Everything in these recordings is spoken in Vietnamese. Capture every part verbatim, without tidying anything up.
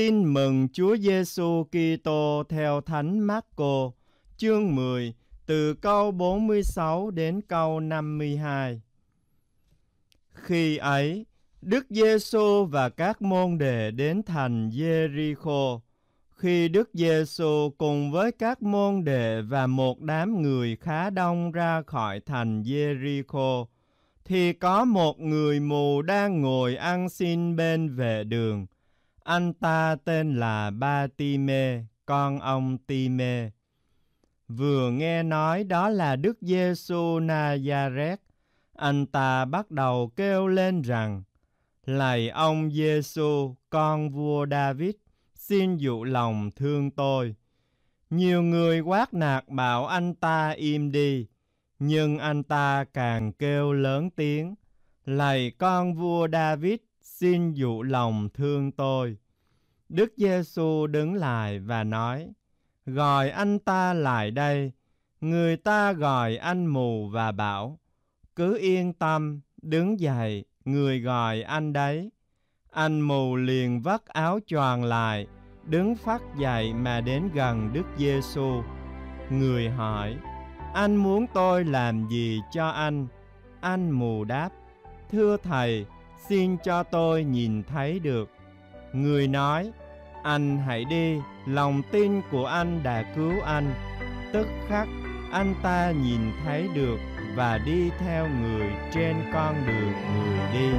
Tin mừng Chúa Giêsu Kitô theo Thánh Mác-cô, chương mười, từ câu bốn mươi sáu đến câu năm mươi hai. Khi ấy, Đức Giêsu và các môn đệ đến thành Giê-ri-khô. Khi Đức Giêsu cùng với các môn đệ và một đám người khá đông ra khỏi thành Giê-ri-khô, thì có một người mù đang ngồi ăn xin bên vệ đường. Anh ta tên là Ba-ti-mê, con ông Ti-mê. Vừa nghe nói đó là Đức Giêsu Na-gia-rét, anh ta bắt đầu kêu lên rằng: Lạy ông Giêsu, con vua David, xin dụ lòng thương tôi. Nhiều người quát nạt bảo anh ta im đi, nhưng anh ta càng kêu lớn tiếng: Lạy con vua David, xin dụ lòng thương tôi. Đức Giêsu đứng lại và nói: Gọi anh ta lại đây. Người ta gọi anh mù và bảo: Cứ yên tâm, đứng dậy, người gọi anh đấy. Anh mù liền vắt áo choàng lại, đứng phắt dậy mà đến gần Đức Giêsu. Người hỏi: Anh muốn tôi làm gì cho anh? Anh mù đáp: Thưa Thầy, xin cho tôi nhìn thấy được. Người nói: Anh hãy đi, lòng tin của anh đã cứu anh. Tức khắc anh ta nhìn thấy được và đi theo người trên con đường người đi.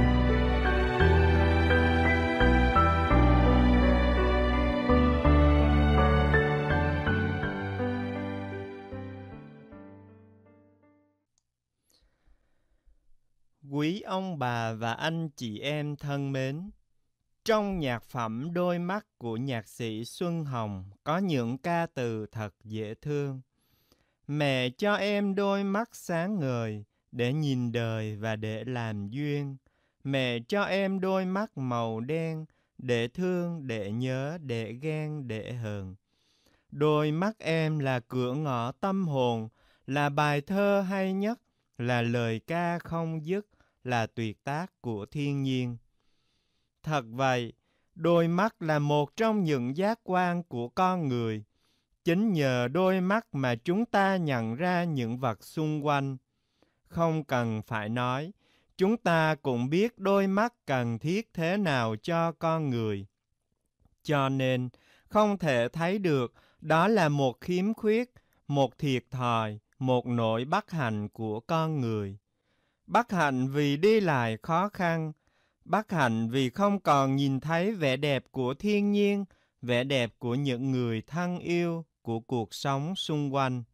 Quý ông bà và anh chị em thân mến, trong nhạc phẩm Đôi mắt của nhạc sĩ Xuân Hồng có những ca từ thật dễ thương. Mẹ cho em đôi mắt sáng ngời để nhìn đời và để làm duyên. Mẹ cho em đôi mắt màu đen để thương, để nhớ, để ghen, để hờn. Đôi mắt em là cửa ngõ tâm hồn, là bài thơ hay nhất, là lời ca không dứt, là tuyệt tác của thiên nhiên. Thật vậy, đôi mắt là một trong những giác quan của con người. Chính nhờ đôi mắt mà chúng ta nhận ra những vật xung quanh. Không cần phải nói, chúng ta cũng biết đôi mắt cần thiết thế nào cho con người. Cho nên, không thể thấy được đó là một khiếm khuyết, một thiệt thòi, một nỗi bất hạnh của con người. Bất hạnh vì đi lại khó khăn, bất hạnh vì không còn nhìn thấy vẻ đẹp của thiên nhiên, vẻ đẹp của những người thân yêu, của cuộc sống xung quanh.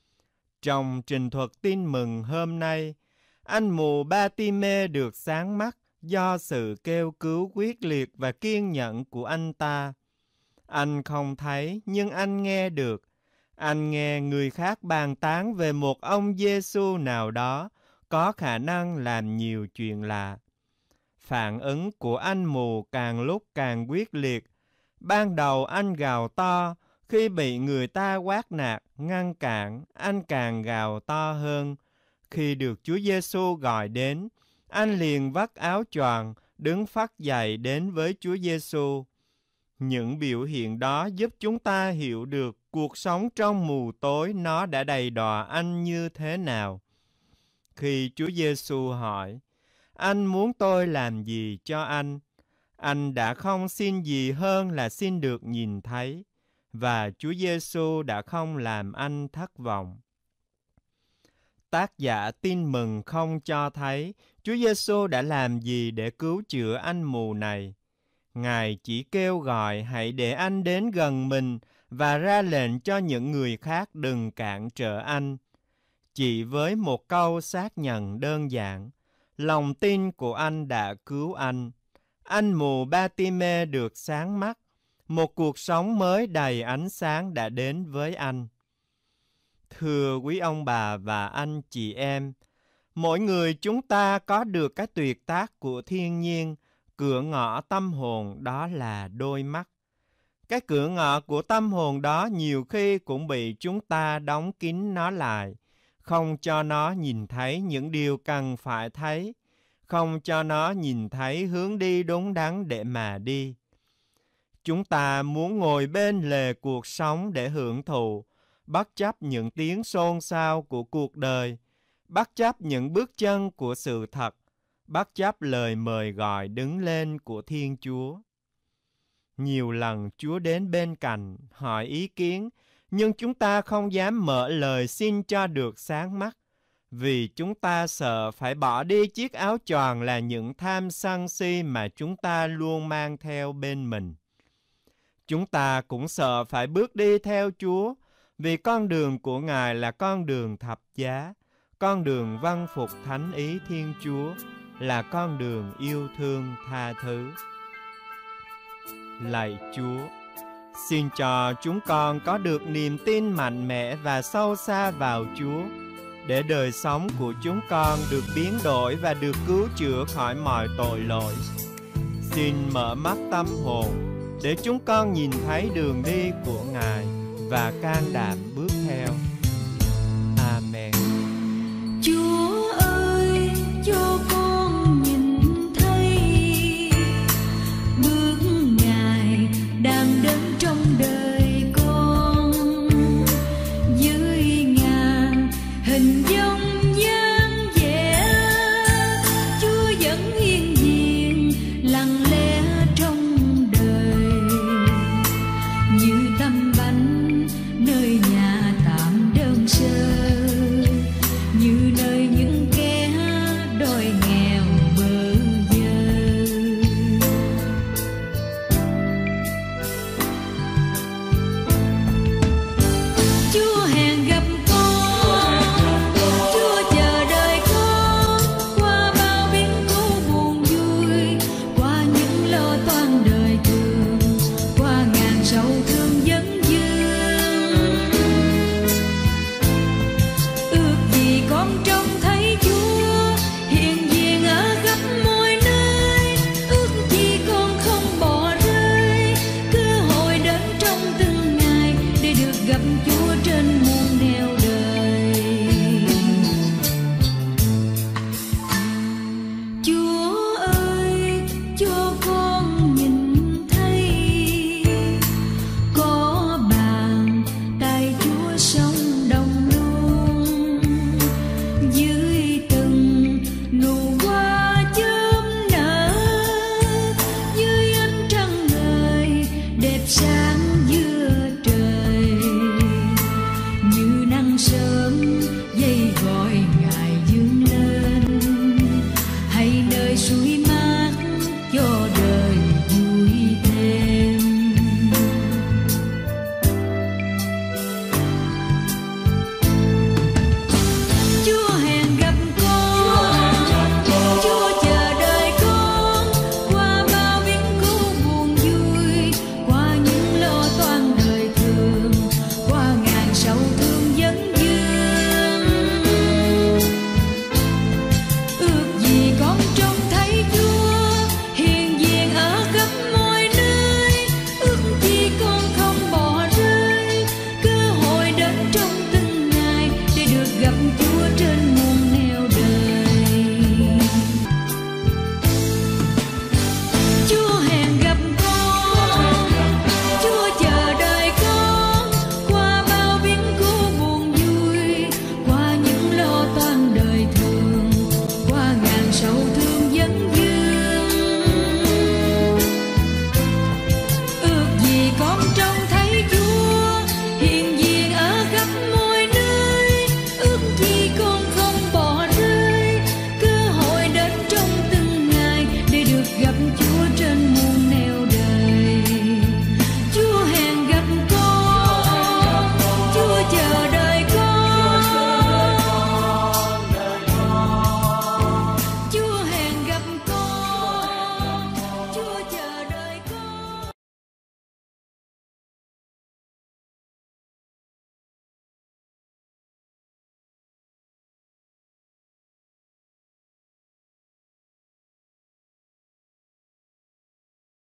Trong trình thuật tin mừng hôm nay, anh mù Ba-ti-mê được sáng mắt do sự kêu cứu quyết liệt và kiên nhẫn của anh ta. Anh không thấy nhưng anh nghe được. Anh nghe người khác bàn tán về một ông Giêsu nào đó có khả năng làm nhiều chuyện lạ. Phản ứng của anh mù càng lúc càng quyết liệt. Ban đầu anh gào to, khi bị người ta quát nạt, ngăn cản, anh càng gào to hơn. Khi được Chúa Giêsu gọi đến, anh liền vắt áo choàng, đứng phắt dậy đến với Chúa Giêsu. Những biểu hiện đó giúp chúng ta hiểu được cuộc sống trong mù tối nó đã đầy đọa anh như thế nào. Khi Chúa Giêsu hỏi: Anh muốn tôi làm gì cho anh? Anh đã không xin gì hơn là xin được nhìn thấy, và Chúa Giêsu đã không làm anh thất vọng. Tác giả tin mừng không cho thấy Chúa Giêsu đã làm gì để cứu chữa anh mù này. Ngài chỉ kêu gọi hãy để anh đến gần mình và ra lệnh cho những người khác đừng cản trở anh. Chỉ với một câu xác nhận đơn giản, lòng tin của anh đã cứu anh. Anh mù Ba-ti-mê được sáng mắt, một cuộc sống mới đầy ánh sáng đã đến với anh. Thưa quý ông bà và anh chị em, mỗi người chúng ta có được cái tuyệt tác của thiên nhiên, cửa ngõ tâm hồn đó là đôi mắt. Cái cửa ngõ của tâm hồn đó nhiều khi cũng bị chúng ta đóng kín nó lại, không cho nó nhìn thấy những điều cần phải thấy, không cho nó nhìn thấy hướng đi đúng đắn để mà đi. Chúng ta muốn ngồi bên lề cuộc sống để hưởng thụ, bất chấp những tiếng xôn xao của cuộc đời, bất chấp những bước chân của sự thật, bất chấp lời mời gọi đứng lên của Thiên Chúa. Nhiều lần Chúa đến bên cạnh, hỏi ý kiến, nhưng chúng ta không dám mở lời xin cho được sáng mắt, vì chúng ta sợ phải bỏ đi chiếc áo choàng là những tham sân si mà chúng ta luôn mang theo bên mình. Chúng ta cũng sợ phải bước đi theo Chúa, vì con đường của Ngài là con đường thập giá, con đường vâng phục thánh ý Thiên Chúa, là con đường yêu thương tha thứ. Lạy Chúa, xin cho chúng con có được niềm tin mạnh mẽ và sâu xa vào Chúa, để đời sống của chúng con được biến đổi và được cứu chữa khỏi mọi tội lỗi. Xin mở mắt tâm hồn để chúng con nhìn thấy đường đi của Ngài và can đảm bước theo. Amen. Chúa ơi, cho con nhìn thấy bước Ngài đang đến trong đời con, dưới ngàn hình dòng dáng vẻ, Chúa vẫn hiển diện lặng lẽ trong đời, như tấm bánh nơi nhà tạm đơn sơ, như nơi những kẻ đói nghèo bơ vơ. Chúa hẹn gặp con, Chúa chờ đợi con, qua bao biến cố buồn vui, qua những lo toan đời thường, qua ngàn sầu thương vấn vương. Ước gì con trông thấy Chúa hiện diện ở khắp mọi nơi, ước gì con không bỏ rơi cơ hội đến trong từng ngày để được gặp Chúa trên muôn nẻo đời. Chúa ơi, cho con nhìn thấy có bàn tay Chúa sống đồng luôn, dưới từng nụ hoa chớm nở, dưới ánh trăng ngời đẹp sao